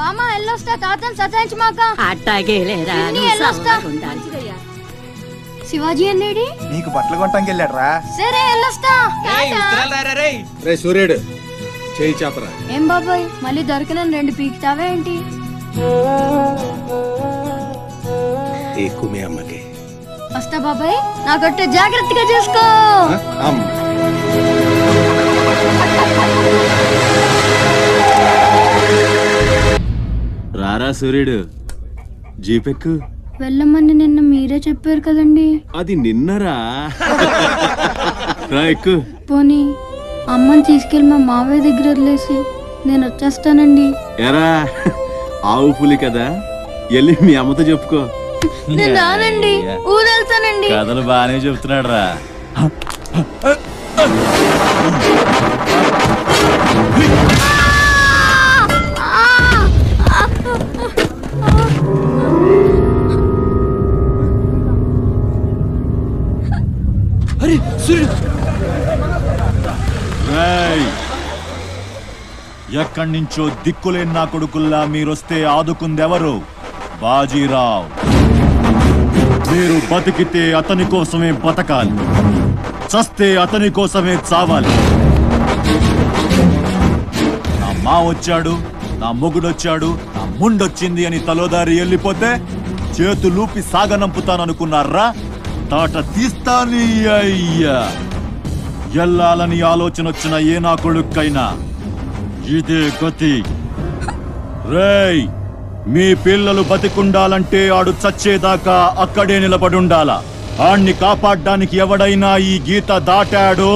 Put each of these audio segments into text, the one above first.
మామ ఎల్లొస్తా తాతని సతాయించమాక. అట్టాగేలేరా శివాజీ అన్నేడి నీకు బట్టలు కొట్టడానికి వెళ్ళాడ్రా. సరే ఎల్లొస్తా. రే సూర్యుడు చేయి చేపరా. ఏం బాబాయ్ మళ్ళీ దొరికిన 2 పీకుతావా ఏంటి? ఎక్కువే అమ్మకి. వస్తా బాబాయ్, నా గొట్టె జాగ్రత్తగా చూసుకో. రారా సూర్యుడు, జీపెక్కు. వెళ్ళమని నిన్న మీరే చెప్పారు కదండి. అది నిన్నరా. రా ఎక్కు. పోనీ అమ్మని తీసుకెళ్ళి మా మావయ్య దగ్గర వదిలేసి నేను వచ్చేస్తానండి. ఎరా ఆవు పులి కదా, వెళ్ళి మీ అమ్మతో చెప్పుకో. నేను రానండి, ఊరెళ్తానండి. కథలు బానే చెప్తున్నాడు రా. ఎక్కడి నుంచో దిక్కులేని నా కొడుకుల్లా మీరొస్తే ఆదుకుందెవరు? బాజీరావ్. మీరు బతికితే అతని కోసమే బతకాలి, చస్తే అతని కోసమే చావాలి. నా మా వచ్చాడు, నా మొగుడొచ్చాడు, నా ముండొచ్చింది అని తలోదారి వెళ్ళిపోతే చేతులూపి సాగనంపుతాననుకున్నారా? తాట తీస్తాని అయ్యా. ఎల్లాలని ఆలోచన వచ్చిన ఏ నా కొడుక్కైనా ఇదే గతి. రేయ్, మీ పిల్లలు బతికుండాలంటే ఆడు చచ్చేదాకా అక్కడే నిలబడుండాలా. ఆణ్ణి కాపాడ్డానికి ఎవడైనా ఈ గీత దాటాడో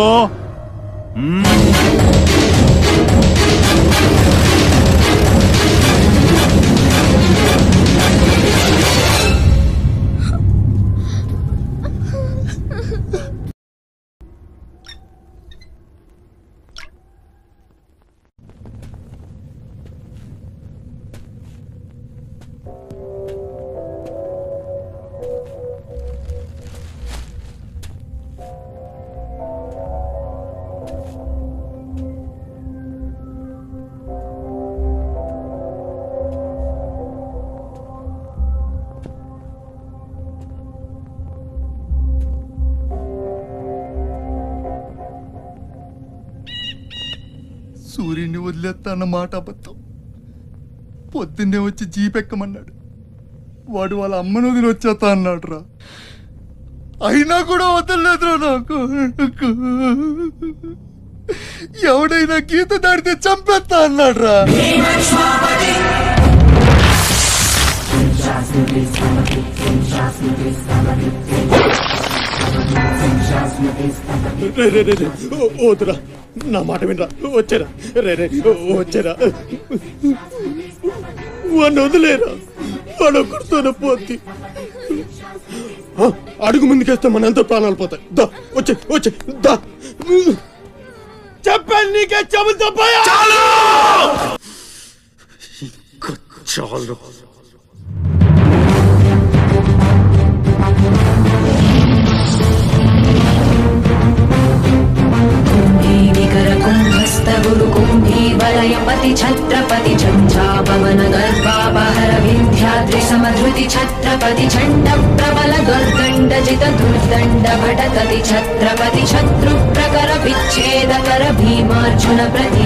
సూర్యుడిని వదిలేస్తా అన్న మాట అబద్ధం. పొద్దున్నే వచ్చి జీపెక్కమన్నాడు. వాడు వాళ్ళ అమ్మను వదిలి వచ్చేస్తా అన్నాడు రా. అయినా కూడా వదలలేదురా నాకు. ఎవడైనా గీత దాడితే చంపేస్తా అన్నాడు రా. వద్దురా, నా మాట వినరా. వచ్చారా రే రే, వచ్చారా. వాడిని వదిలేరా, వాడు ఒక్కడితోనే పోద్ది. అడుగు ముందుకేస్తే మన ఎంత ప్రాణాలు పోతాయి. దా వచ్చే వచ్చే దా. చెప్పాను నీకే, చెబుతా చాలు. वलयपति छत्रपति झंझापवन गर्भापहर विंध्याद्रि समधृति छत्रपति झंड प्रबल दुर्दंडजित दुर्दंड भटतति छत्रपति शत्रु प्रकर विच्छेदकर भीमार्जुन प्रति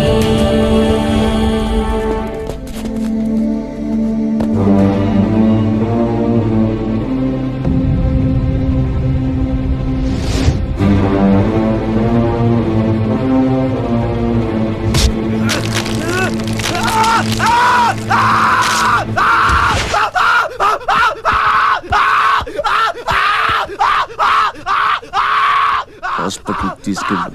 హాస్పిటల్ తీసుకెళ్ళు.